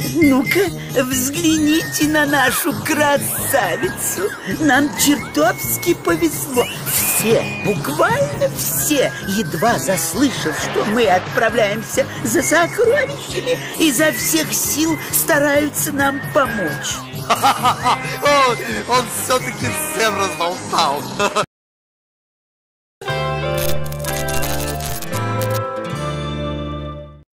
Ну-ка, взгляните на нашу красавицу. Нам чертовски повезло. Все, буквально все, едва заслышав, что мы отправляемся за сокровищами, изо всех сил стараются нам помочь. Он все-таки всем разболтал.